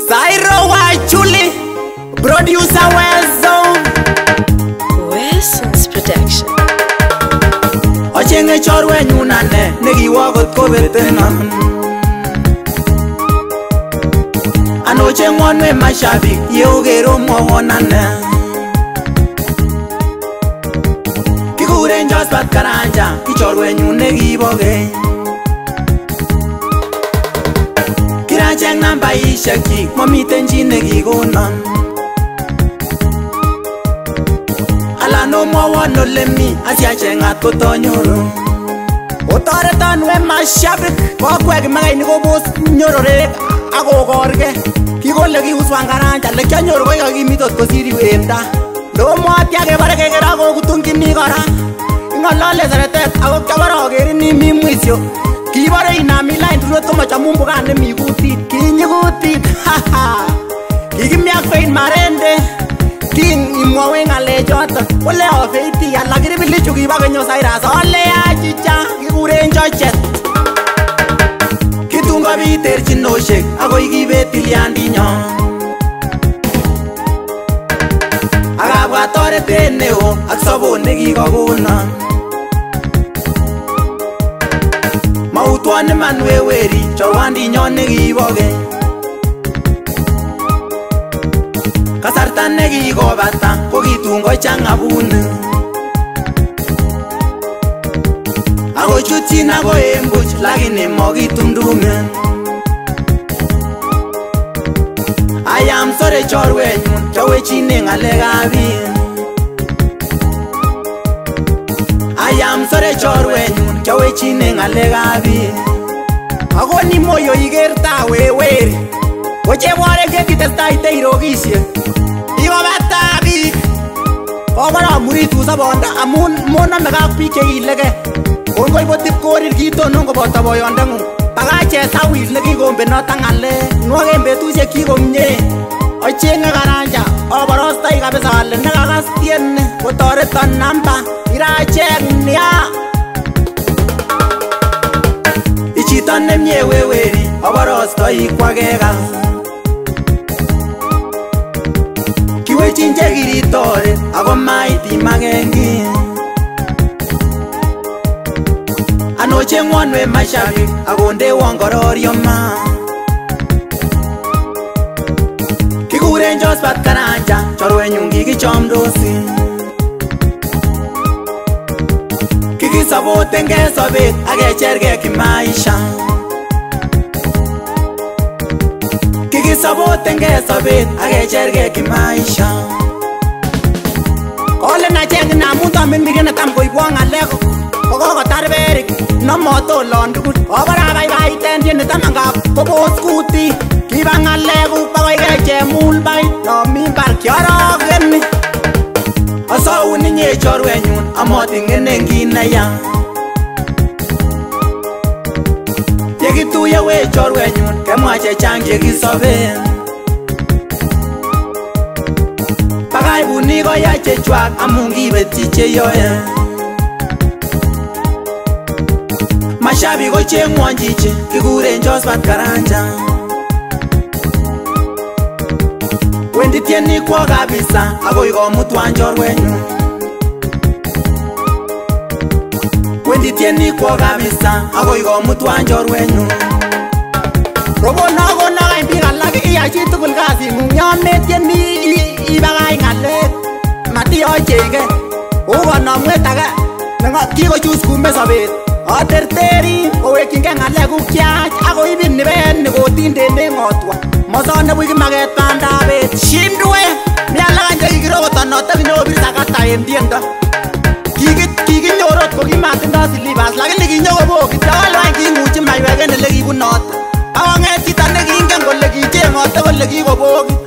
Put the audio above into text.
Cyrus Koech, producer Weson's production. Achenge Choruenyun ane nekiwo kot kobetenon. Anoche ng'wonwe mashabik yeokero mwowon ane. Kikuren Josephat Karanja ki Choruenyun nekibo keny. Kiracheng nambaishek chik momiten chi nekikonon. Alan omwowon olemi asiacheng'at kotonyoru. Otoreton we mashabik kokwek makainik kobos nyororek akokorke. Kikole kiuswan Karanja lekianyoru koi kakimitot kosir iwemda. Ndomwoti akebare kekera kokutungini kora. Ing'olole seretet ako kiabare akerini mi mwisyo. Kibare inam ilain tulwet komachamun mbukan nemi kutit. Kinyi kutit kikimiak fein marende. King imwowe ng'alechoto ole ofeiti alak kiripilichu kibo kenyo Cyrus ole achicha kikuren chochet. Kitun kobit terchinoshek akoi kibet tilyandinyon. Akabwat toretet neo ak sobon nekikokonon. Mautwon iman weweri chorwandinyon nekibo keny. Kasarta nekikobata ko kitun kochang'a bunik. Akochutyin ako en buch lakini mokitumdumen. I am sorry Choruenyun kiawechine ng'alekab biik. I am sorry Choruenyun kiawechine ng'alekab biik. Ako ni moyo ikerta weweri kochebore kekitestai teirokisye. Ikobata biik kokora muritu sabonda amun monomekak biik chekileke. Kongoi kotip korir kitonon koboto boyondeng'ung. Bakache sawis nekikombenot ak ng'alek nwoken betusiek kikomye. Achenge Karanja aborostoi kabisa ale nekakas tieni kotoreton namba iracheng nia. Ichito nemie weweri aborostoi kwakekas. Kiwechin chekiritoret ako maitimake kiy. Anoche ng'wonwe mashabik akondewon kororyo ma. Kikuren Josephat Karanja Choruenyun kikichomdosi. Kikisobotengei sobet akechergei kimaisha. Kikisobotengei sobet akechergei kimaisha. Kole nacheng namun tamin mikene tam koibwon ng'alek kokokotar berik nomotolon tugul. Obara baibaiten tieni tamangap kobos kuti. Kiba ng'alekuk bakoi kechemul bai nomi mbar kiorokeni. Asoun inye Choruenyun amoting'enen kit neya. Yekituye we Choruenyun kemwa chechang chekisoben. Bakai bunik koyai chechwak amun kibetyi cheyoe. Mashabik kocheng'won chichi kikuren Josephat Karanja. Wendi tienikwo kabisa akoi komutwan Choruenyun. Wendi tienikwo kabisa akoi komutwan Choruenyun. Robono kany biik alak iyai chitugul kasing'ung yon metieni ibakach ng'alek matiyocheke. Ukonomwet age kikochus kume sobet. Aterteri kowekyingei ng'alekuk chach akoibin nibet nikotindene ng'otwa. Mosone buch kimaket bandab bet. Shindwe mi alak any chekikirokotonote kinyobir sakata en tiendo. Kikinyorot ko kimatindoi silibas lakini kinyokobokit. Akolo any kimuchi maiwek en elekibunot. Akong'et chito nekingen kole kicheng'ote kole kikobokit.